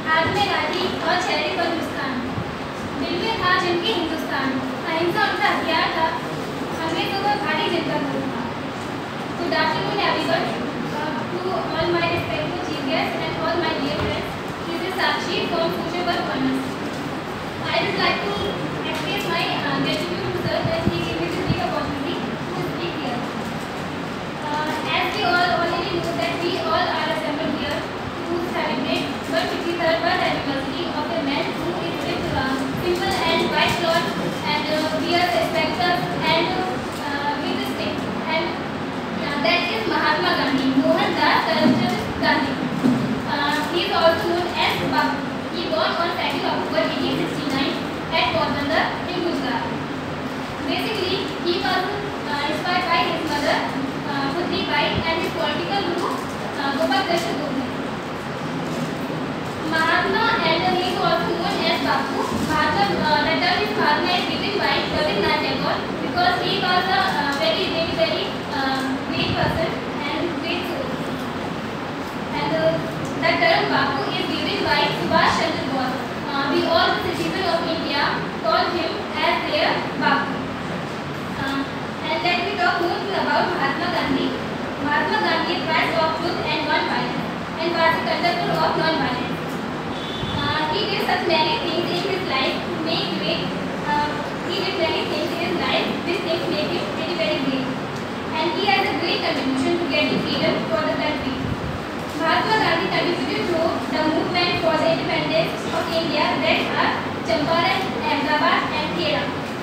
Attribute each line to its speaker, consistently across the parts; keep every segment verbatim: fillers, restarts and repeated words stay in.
Speaker 1: हाथ में लाठी और चेहरे पर मुस्कान, दिल में था जिनके हिंदुस्तान, अहिंसा उनका हथियार था, अंग्रेजों पर भारी जिनका था। Good afternoon everyone. Uh, to all my respectful chief guests and all my dear friends, this is Sakshi from Social Work Honors. I would like to express my uh, gratitude to sir that he gave me this big opportunity to speak here. Uh, as we all already know that we all are assembled here to celebrate the fifty-third birth anniversary of a man who is with uh, simple and white cloth and uh, wears spectacles and uh, with a stick. And uh, that is Mahatma Gandhi, Mohandas Karamchand Gandhi. Uh, he is also known as Bapu. He born on second October eighteen sixty-nine at Porbandar in Gujarat. Basically, he was uh, inspired by his mother, uh, Putri Bai, and his political guru, uh, Gopal Krishna Gokhale. Mahatma, and he is also known as Bapu. Mahatma, uh, the term is Mahatma is given by Rabindranath Tagore because he was a uh, very, very, very uh, great person and great soul. And uh, the term Bapu is given by Subhash Chandra Bose. Uh, we all the citizens of India call him as their Bapu. Uh, and let me talk more about Mahatma Gandhi. Mahatma Gandhi advised of truth and non-violence and was a conductor of non-violence. Uh, he did such many things in his life to make great. Uh, he did many things in his life which things make him very very great. And he has a great contribution to getting freedom for the country. Mahatma Gandhi contributed to the movement for the independence of India that are Champaran, Ahmedabad and Khera.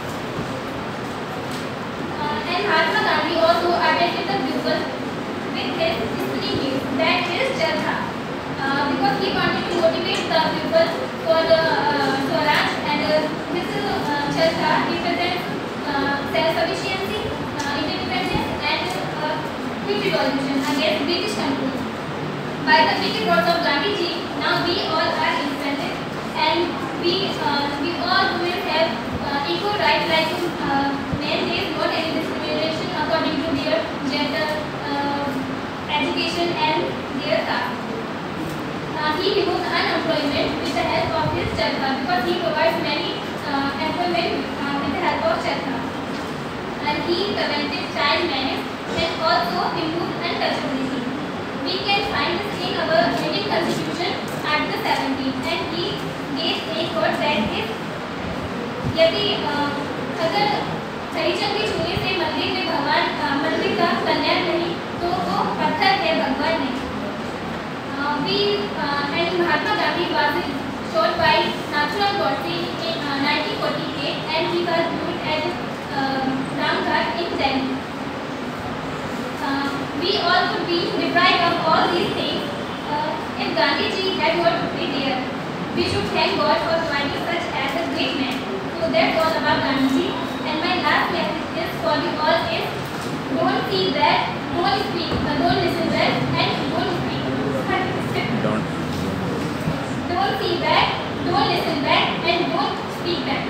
Speaker 1: Uh, and Mahatma Gandhi also attended the bugle with his spinning wheels, that is Charkha, uh, because he wanted to motivate the people for the uh, Swaraj, and uh, his uh, Charkha represents uh, self-sufficiency, uh, independence and uh, quick revolution against British control. By the wicked words of Gandhi ji, now we all are independent and we uh, we all will have uh, equal rights like uh, men. There is not any discrimination according to their gender, uh, education and their caste. Uh, he removed unemployment with the help of his Charkha because he provides many uh, employment uh, with the help of Charkha. And he prevented child marriage and also removed untouchability. We can find this in our Indian Constitution Article seventeen, and he gave a quote that is, यदि अगर हरिचंद के छूने से मंदिर में भगवान मंदिर का कल्याण नहीं तो वो पत्थर है भगवान नहीं. We and Mahatma Gandhi was shot by Nathuram Godse in uh, nineteen forty-eight, and he was killed at uh, Ramghat in Delhi. Uh, we all could be deprived of all these things uh, if Gandhi ji had not been there. We should thank God for providing such as a great man. So that's all about Gandhi ji. And my last message is for you all is don't see that, don't speak, uh, don't listen that, and don't speak. Don't. Don't see that, don't listen that, and don't speak that.